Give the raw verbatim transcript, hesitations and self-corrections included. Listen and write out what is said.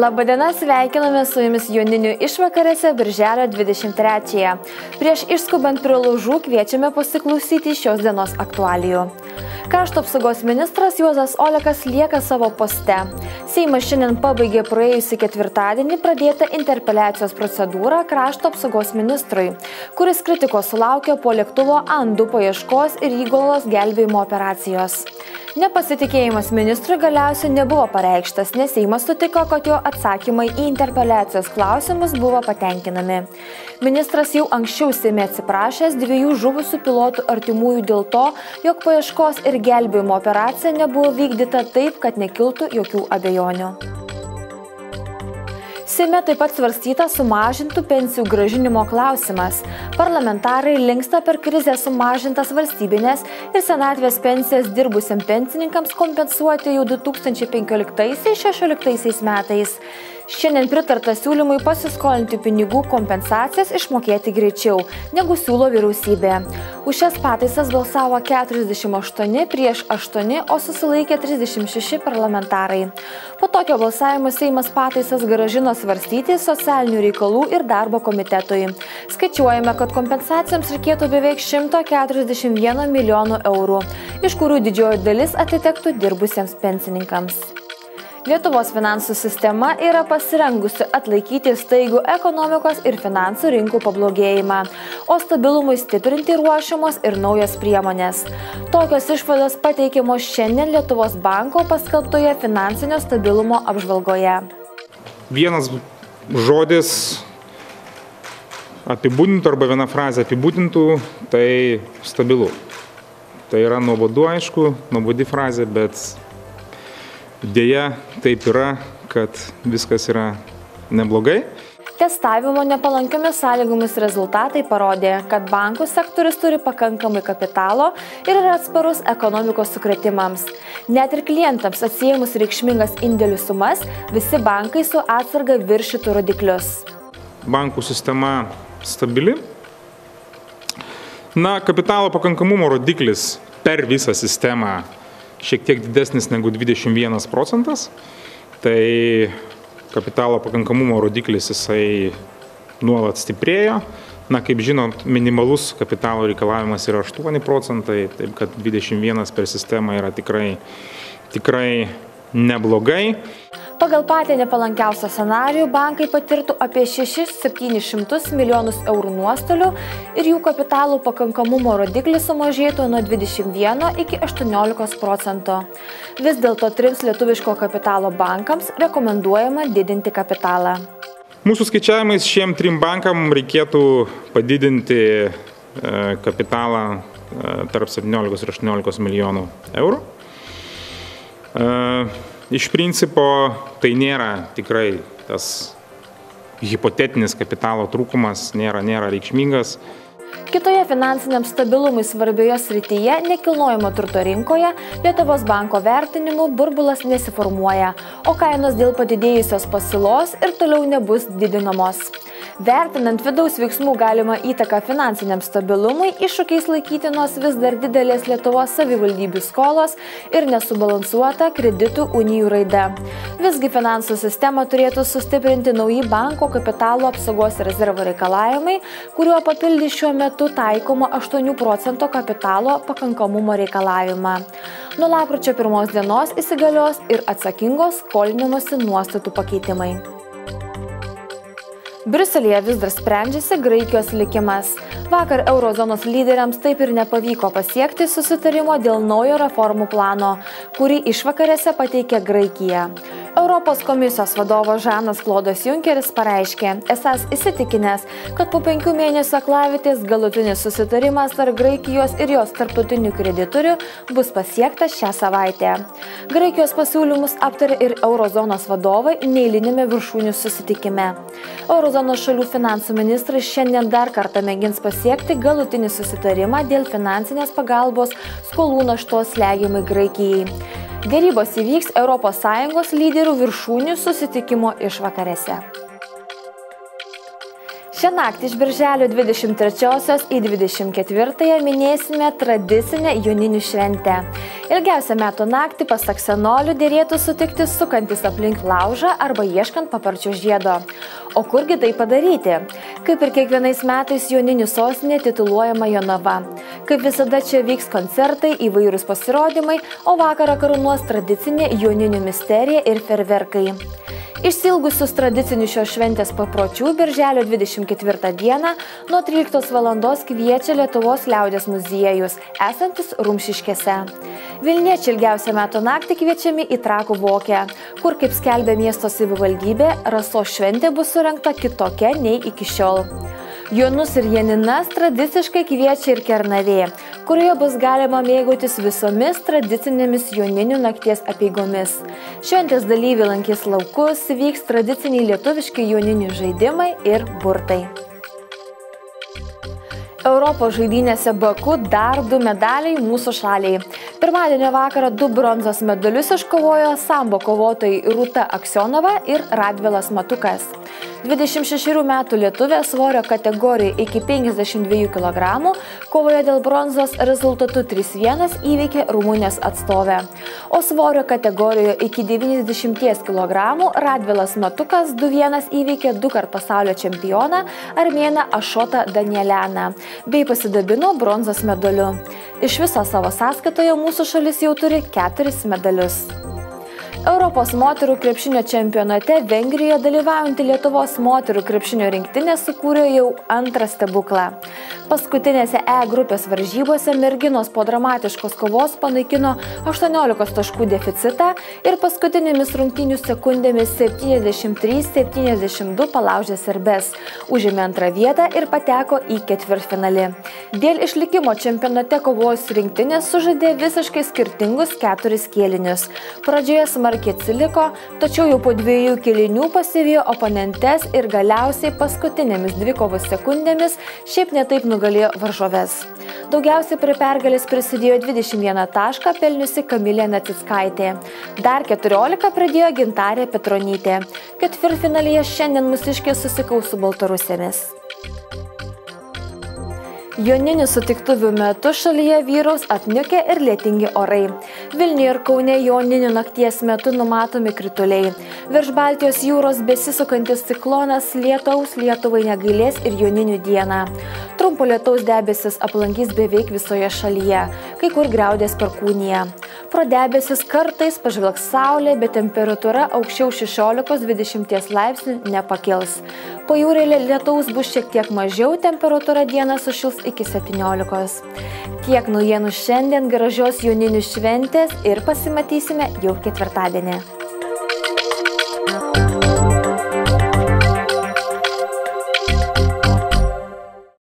Labadiena, sveikiname su jumis Joninių išvakarėse birželio dvidešimt trečiąją. Prieš išskubant prie laužų kviečiame pasiklausyti šios dienos aktualijų. Krašto apsaugos ministras Juozas Olekas lieka savo poste. Seimas šiandien pabaigė praėjusį ketvirtadienį pradėtą interpeliacijos procedūrą krašto apsaugos ministrui, kuris kritikos sulaukė po lėktuvo An du paieškos ir įgulos gelbėjimo operacijos. Nepasitikėjimas ministrui galiausiai nebuvo pareikštas, nes Seimas sutiko, kad jo atsakymai į interpeliacijos klausimus buvo patenkinami. Ministras jau anksčiau Seime atsiprašęs dviejų žuvusių pilotų artimųjų dėl to, jog paieškos ir gelbėjimo operacija nebuvo vykdyta taip, kad nekiltų jokių abejonių. Seime taip pat svarstyta sumažintų pensijų grąžinimo klausimas. Parlamentarai linksta per krizę sumažintas valstybinės ir senatvės pensijas dirbusiam pensininkams kompensuoti jau du tūkstančiai penkioliktaisiais šešioliktaisiais metais. Šiandien pritarta siūlymui pasiskolinti pinigų kompensacijas išmokėti greičiau, negu siūlo vyriausybė. Už šias pataisas balsavo keturiasdešimt aštuoni prieš aštuoni, o susilaikė trisdešimt šeši parlamentarai. Po tokio balsavimo Seimas pataisas grąžino svarstyti socialinių reikalų ir darbo komitetui. Skaičiuojame, kad kompensacijoms reikėtų beveik šimto keturiasdešimt vieno milijonų eurų, iš kurių didžioji dalis atitektų dirbusiems pensininkams. Lietuvos finansų sistema yra pasirengusi atlaikyti staigų ekonomikos ir finansų rinkų pablogėjimą, o stabilumui stiprinti ruošiamos ir naujos priemonės. Tokios išvados pateikiamos šiandien Lietuvos banko paskelbtoje finansinio stabilumo apžvalgoje. Vienas žodis apibūdintų arba viena frazė apibūdintų, tai stabilu. Tai yra nuobodu, aišku, nuobodi frazė, bet dėja taip yra, kad viskas yra neblogai. Testavimo nepalankiomis sąlygomis rezultatai parodė, kad bankų sektorius turi pakankamai kapitalo ir yra atsparus ekonomikos sukrėtimams. Net ir klientams atsiėmus reikšmingas indėlių sumas, visi bankai su atsarga viršytų rodiklius. Bankų sistema stabili. Na, kapitalo pakankamumo rodiklis per visą sistemą šiek tiek didesnis negu dvidešimt vienas procentas, tai kapitalo pakankamumo rodiklis jisai nuolat stiprėjo. Na, kaip žinot, minimalus kapitalo reikalavimas yra aštuoni procentai, taip kad dvidešimt vienas per sistemą yra tikrai, tikrai neblogai. Pagal patį nepalankiausią scenarijų bankai patirtų apie šešis septynis šimtus milijonus eurų nuostolių ir jų kapitalų pakankamumo rodiklis sumažėtų nuo dvidešimt vieno iki aštuoniolikos procentų. Vis dėlto trims lietuviško kapitalo bankams rekomenduojama didinti kapitalą. Mūsų skaičiavimais šiem trim bankam reikėtų padidinti kapitalą tarp septyniolikos ir aštuoniolikos milijonų eurų. Iš principo tai nėra tikrai tas hipotetinis kapitalo trūkumas, nėra, nėra reikšmingas. Kitoje finansiniam stabilumui svarbioje srityje nekilnojamo turto rinkoje Lietuvos banko vertinimu burbulas nesiformuoja, o kainos dėl padidėjusios pasiūlos ir toliau nebus didinamos. Vertinant vidaus veiksmų galimą įtaką finansiniam stabilumui, iššūkiais laikytinos vis dar didelės Lietuvos savivaldybių skolos ir nesubalansuota kreditų unijų raida. Visgi finansų sistemą turėtų sustiprinti nauji banko kapitalo apsaugos rezervo reikalavimai, kuriuo papildys šiuo metu taikoma aštuonių procentų kapitalo pakankamumo reikalavimą. Nuo lapkričio pirmos dienos įsigalios ir atsakingos skolinimosi nuostatų pakeitimai. Briuselyje vis dar sprendžiasi Graikijos likimas. Vakar eurozonos lyderiams taip ir nepavyko pasiekti susitarimo dėl naujo reformų plano, kurį išvakarėse pateikė Graikija. Europos komisijos vadovas Žanas Klodas Junkeris pareiškė, esąs įsitikinęs, kad po penkių mėnesių aklavietės galutinis susitarimas tarp Graikijos ir jos tarptautinių kreditorių bus pasiektas šią savaitę. Graikijos pasiūlymus aptarė ir eurozonos vadovai neeilinėme viršūnių susitikime. Eurozonos šalių finansų ministrai šiandien dar kartą mėgins pasiekti galutinį susitarimą dėl finansinės pagalbos skolų naštos slegiamai Graikijai. Derybos įvyks Europos Sąjungos lyderių viršūnių susitikimo išvakarėse. Šią naktį iš birželio dvidešimt trečiosios į dvidešimt ketvirtąją minėsime tradicinę Joninių šventę. Ilgiausią metų naktį, pasak senolių, dėrėtų sutikti sukantis aplink laužą arba ieškant paparčio žiedo. O kurgi tai padaryti? Kaip ir kiekvienais metais Joninių sostinė tituluojama Jonava. Kaip visada čia vyks koncertai, įvairūs pasirodymai, o vakarą karūnuos tradicinė Joninių misterija ir ferverkai. Išsiilgusius tradicinių šios šventės papročių birželio dvidešimt ketvirtą dieną nuo tryliktos valandos kviečia Lietuvos liaudies muziejus, esantis Rumšiškėse. Vilniečiai ilgiausią metų naktį kviečiami į Trakų Vokę, kur, kaip skelbia miesto savivaldybė, rasos šventė bus surengta kitokia nei iki šiol. Jonus ir Janinas tradiciškai kviečia ir Kernavė, kurioje bus galima mėgautis visomis tradicinėmis Joninių nakties apeigomis. Šventės dalyviai lankys laukus, vyks tradiciniai lietuviški Joninių žaidimai ir burtai. Europos žaidynėse Baku dar du medaliai mūsų šaliai. Pirmadienio vakarą du bronzos medalius iškovojo sambo kovotojai Rūta Aksionova ir Radvilas Matukas. dvidešimt šešerių metų lietuvė svorio kategorijoje iki penkiasdešimt dviejų kilogramų kovoje dėl bronzos rezultatu trys vienas įveikė Rumunijos atstovę. O svorio kategorijoje iki devyniasdešimties kilogramų Radvilas Matukas du vienas įveikė dukart pasaulio čempioną armėną Ašotą Danieleną bei pasidabino bronzos medaliu. Iš viso savo sąskaitoje mūsų šalis jau turi keturis medalius. Europos moterų krepšinio čempionate Vengrijoje dalyvaujantį Lietuvos moterų krepšinio rinktinė sukūrė jau antrą stebuklą. Paskutinėse E grupės varžybose merginos po dramatiškos kovos panaikino aštuoniolikos taškų deficitą ir paskutinėmis rungtynių sekundėmis septyniasdešimt trys septyniasdešimt du palaužė serbes, užėmė antrą vietą ir pateko į ketvirtfinalį. Dėl išlikimo čempionate kovos rinktinės sužaidė visiškai skirtingus keturis kėlinius. Pradžioje smarkiai atsiliko, tačiau jau po dviejų kėlinių pasivijo oponentes ir galiausiai paskutinėmis dvikovos sekundėmis šiaip netaip nugalėjo varžoves. Daugiausiai prie pergalės prisidėjo dvidešimt vieną tašką pelniusi Kamilė Nacickaitė. Dar keturiolika pridėjo Gintarė Petronytė. Ketvirtfinalyje šiandien mūsiškės susikaus su baltarusėmis. Joninių sutiktuvių metu šalyje vyraus apniukę ir lietingi orai. Vilniuje ir Kaune joninių nakties metu numatomi krituliai. Virš Baltijos jūros besisukantis ciklonas lietaus Lietuvai negailės ir joninių dieną. Trumpo lietaus debesis aplankys beveik visoje šalyje, kai kur griaudės perkūnija. Pro debesis kartais pažvelgs saulė, bet temperatūra aukščiau šešiolikos dvidešimt laipsnių nepakils. Pajūryje lietaus bus šiek tiek mažiau, temperatūra dieną sušils iki septyniolikos. Tiek naujienų šiandien, gražios joninių šventės ir pasimatysime jau ketvirtadienį.